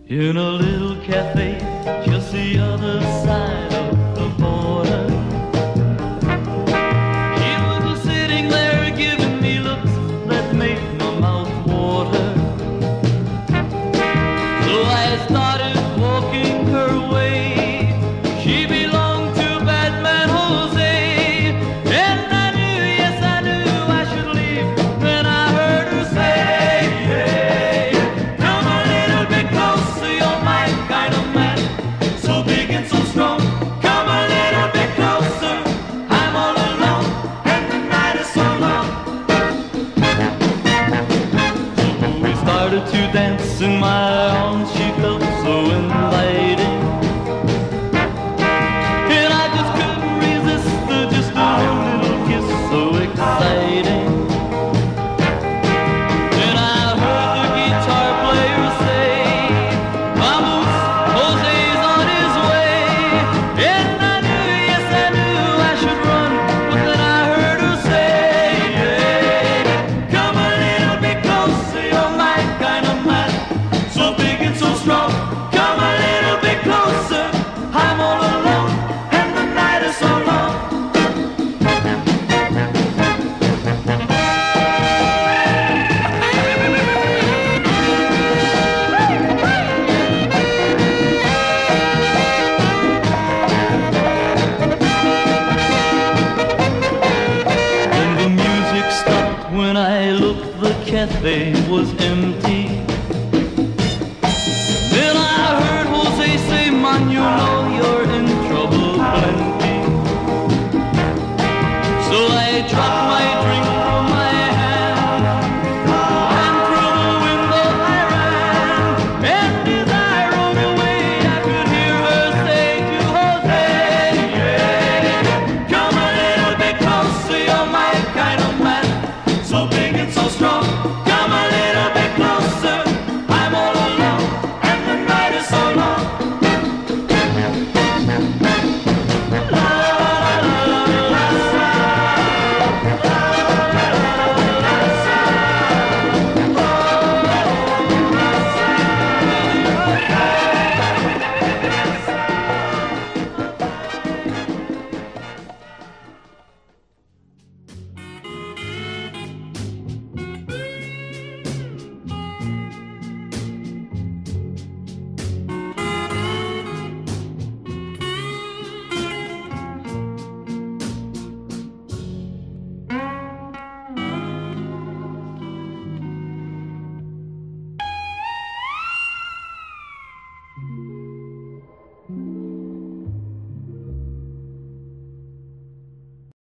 in a little cafe just the other side of the border. She was sitting there giving me looks that made my mouth water. So I started walking her way. She belonged to Batman Jose, and I knew, yes I knew I should leave. Then I heard her say, hey, come a little bit closer, you're my kind of man, so big and so strong. Come a little bit closer, I'm all alone, and the night is so long. So we started to dance in my arms, she felt so inviting, and I just couldn't resist her, just a little kiss so exciting. Then I heard the guitar player say, vamos, Jose's on his way. And I knew, yes I knew I should run, but then I heard her say, hey, come a little bit closer, you're my kind of man, so big and so strong. Come a little bit closer, I'm all alone, and the night is so long. Then the music stopped. When I looked, the cafe was empty. Then I heard Jose say, man, you know you're in trouble plenty. So I dropped